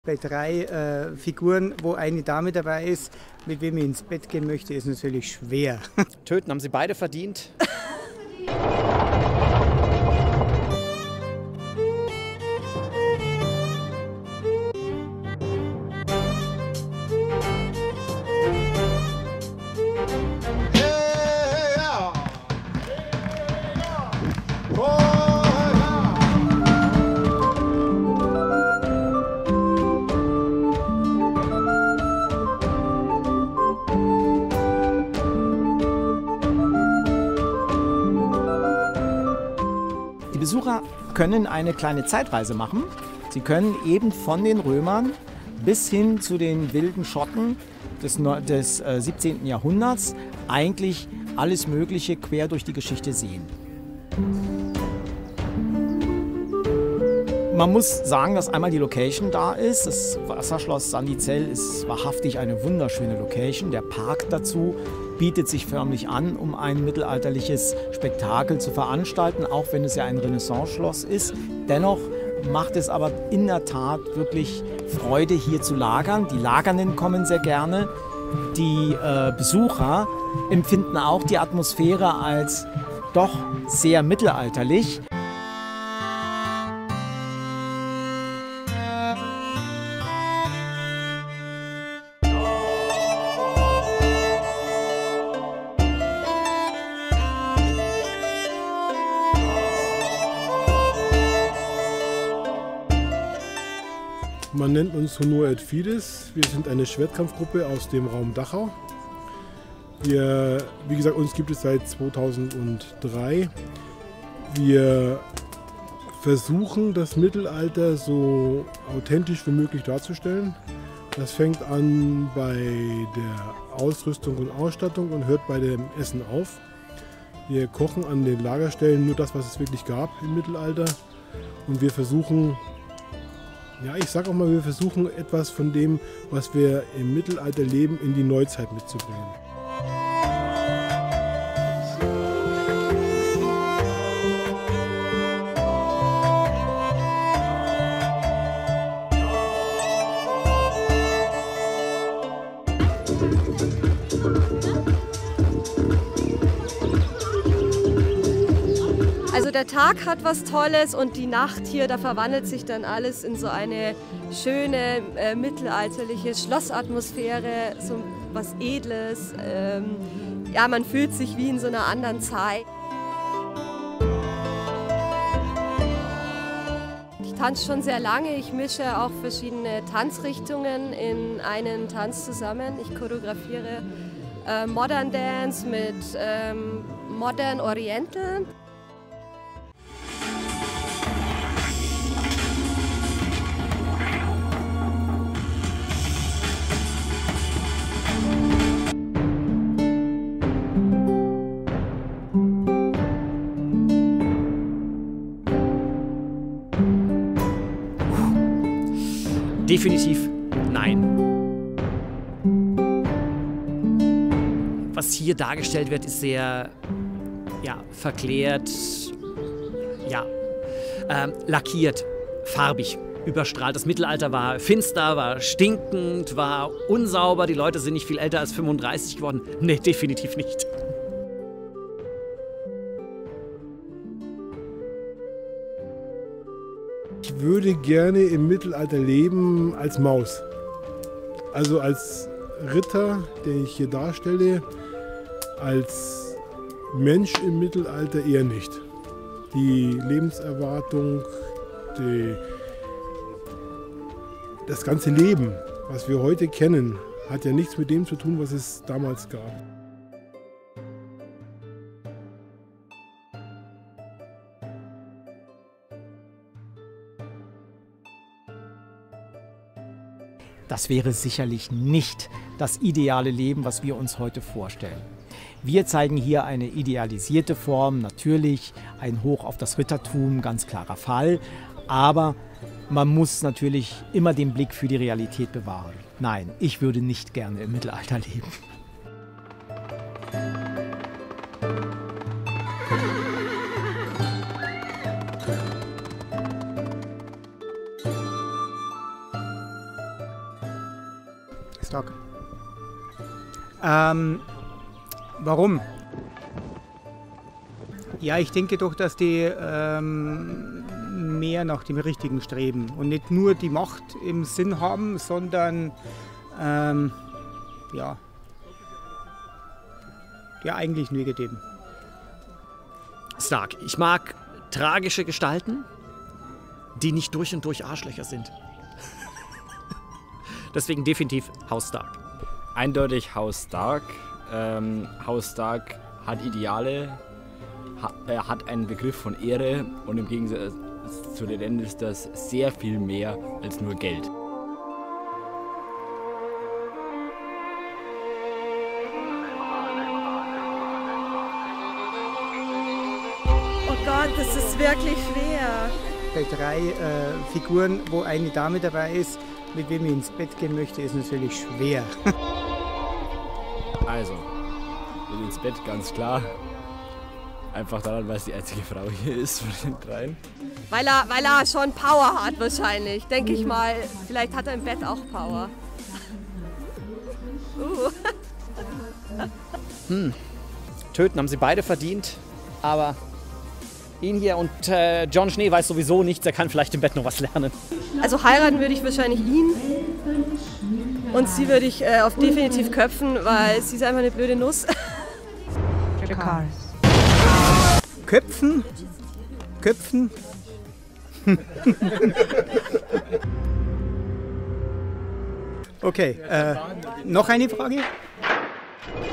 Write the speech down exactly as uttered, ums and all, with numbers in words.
Bei drei äh, Figuren, wo eine Dame dabei ist, mit wem ich ins Bett gehen möchte, ist natürlich schwer. Töten haben sie beide verdient. Die Besucher können eine kleine Zeitreise machen. Sie können eben von den Römern bis hin zu den wilden Schotten des, des äh, siebzehnten Jahrhunderts eigentlich alles Mögliche quer durch die Geschichte sehen. Man muss sagen, dass einmal die Location da ist. Das Wasserschloss Sandizell ist wahrhaftig eine wunderschöne Location. Der Park dazu bietet sich förmlich an, um ein mittelalterliches Spektakel zu veranstalten, auch wenn es ja ein Renaissance-Schloss ist. Dennoch macht es aber in der Tat wirklich Freude, hier zu lagern. Die Lagernden kommen sehr gerne. Die äh, Besucher empfinden auch die Atmosphäre als doch sehr mittelalterlich. Man nennt uns Honor et Fides. Wir sind eine Schwertkampfgruppe aus dem Raum Dachau. Wir, wie gesagt, uns gibt es seit zweitausenddrei. Wir versuchen, das Mittelalter so authentisch wie möglich darzustellen. Das fängt an bei der Ausrüstung und Ausstattung und hört bei dem Essen auf. Wir kochen an den Lagerstellen nur das, was es wirklich gab im Mittelalter. Und wir versuchen, ja, ich sage auch mal, wir versuchen etwas von dem, was wir im Mittelalter leben, in die Neuzeit mitzubringen. Also der Tag hat was Tolles und die Nacht hier, da verwandelt sich dann alles in so eine schöne äh, mittelalterliche Schlossatmosphäre, so was Edles. Ähm, ja, man fühlt sich wie in so einer anderen Zeit. Ich tanze schon sehr lange, ich mische auch verschiedene Tanzrichtungen in einen Tanz zusammen. Ich choreografiere äh, Modern Dance mit ähm, Modern Oriental. Definitiv nein. Was hier dargestellt wird, ist sehr ja, verklärt, ja, ähm, lackiert, farbig, überstrahlt. Das Mittelalter war finster, war stinkend, war unsauber. Die Leute sind nicht viel älter als fünfunddreißig geworden. Nee, definitiv nicht. Ich würde gerne im Mittelalter leben als Maus. Also als Ritter, den ich hier darstelle, als Mensch im Mittelalter eher nicht. Die Lebenserwartung, die, das ganze Leben, was wir heute kennen, hat ja nichts mit dem zu tun, was es damals gab. Das wäre sicherlich nicht das ideale Leben, was wir uns heute vorstellen. Wir zeigen hier eine idealisierte Form, natürlich ein Hoch auf das Rittertum, ganz klarer Fall. Aber man muss natürlich immer den Blick für die Realität bewahren. Nein, ich würde nicht gerne im Mittelalter leben. Haustag. Ähm, warum? Ja, ich denke doch, dass die ähm, mehr nach dem Richtigen streben und nicht nur die Macht im Sinn haben, sondern ähm, ja, ja, eigentlich Negativen. Stark. Ich mag tragische Gestalten, die nicht durch und durch Arschlöcher sind. Deswegen definitiv House Stark. Eindeutig House Stark. Ähm, House Stark hat Ideale, hat, äh, hat einen Begriff von Ehre und im Gegensatz zu den Lannisters sehr viel mehr als nur Geld. Oh Gott, das ist wirklich schwer. Bei drei äh, Figuren, wo eine Dame dabei ist, mit wem ich ins Bett gehen möchte, ist natürlich schwer. Also, mit ins Bett, ganz klar. Einfach daran, weil es die einzige Frau hier ist von den dreien. Weil er, weil er schon Power hat wahrscheinlich, denke ich mal. Vielleicht hat er im Bett auch Power. Uh. Hm. Töten haben sie beide verdient, aber ihn hier und äh, Jon Schnee weiß sowieso nichts, er kann vielleicht im Bett noch was lernen. Also heiraten würde ich wahrscheinlich ihn und sie würde ich äh, auf definitiv köpfen, weil sie ist einfach eine blöde Nuss. Köpfen? Köpfen? Okay, äh, noch eine Frage?